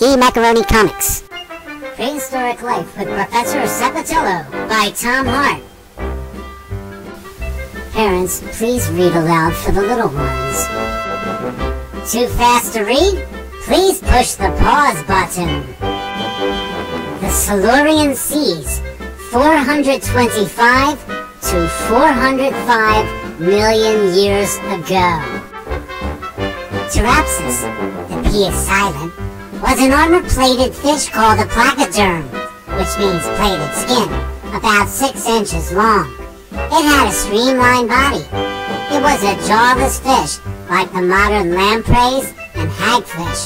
Macaroni Comics. Prehistoric Life with Professor Saputello by Tom Hart. Parents, please read aloud for the little ones. Too fast to read? Please push the pause button. The Silurian Seas, 425 to 405 million years ago. Pterapsis, the P is silent, was an armor-plated fish called a placoderm, which means plated skin, about 6 inches long. It had a streamlined body. It was a jawless fish, like the modern lampreys and hagfish.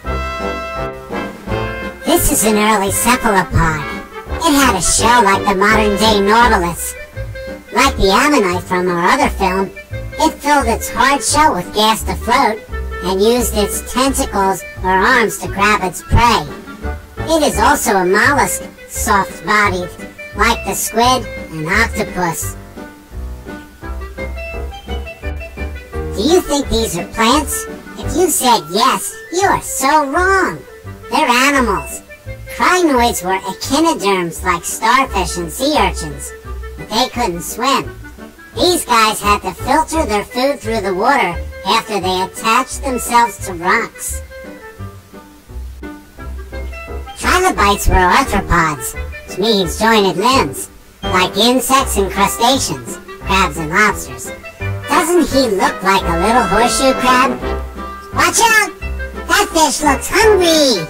This is an early cephalopod. It had a shell like the modern-day nautilus. Like the ammonite from our other film, it filled its hard shell with gas to float and used its tentacles or arms to grab its prey. It is also a mollusk, soft-bodied, like the squid and octopus. Do you think these are plants? If you said yes, you are so wrong. They're animals. Crinoids were echinoderms like starfish and sea urchins, but they couldn't swim. These guys had to filter their food through the water after they attached themselves to rocks. Trilobites were arthropods, which means jointed limbs, like insects and crustaceans, crabs and lobsters. Doesn't he look like a little horseshoe crab? Watch out! That fish looks hungry!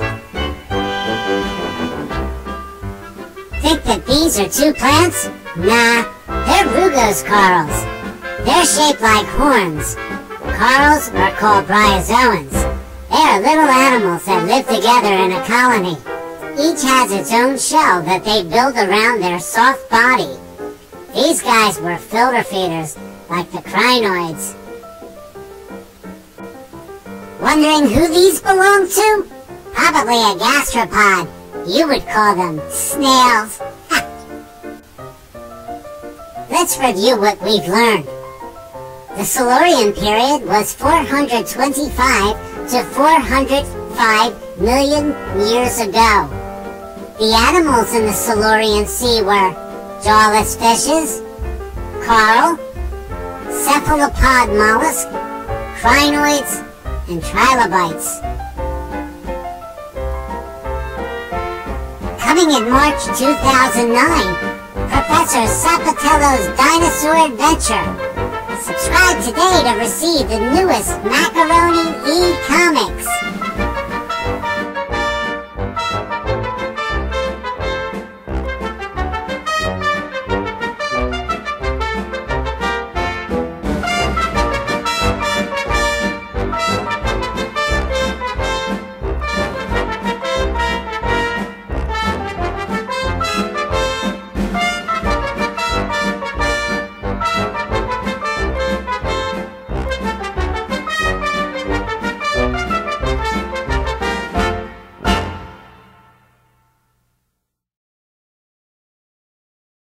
Think that these are two plants? Nah, they're rugose corals. They're shaped like horns. Corals are called bryozoans. They are little animals that live together in a colony. Each has its own shell that they build around their soft body. These guys were filter feeders, like the crinoids. Wondering who these belong to? Probably a gastropod. You would call them snails. Let's review what we've learned. The Silurian Period was 425 to 405 million years ago. The animals in the Silurian Sea were jawless fishes, coral, cephalopod mollusk, crinoids, and trilobites. Coming in March 2009, Professor Saputello's Dinosaur Adventure. Subscribe today to receive the newest Macaroni comics.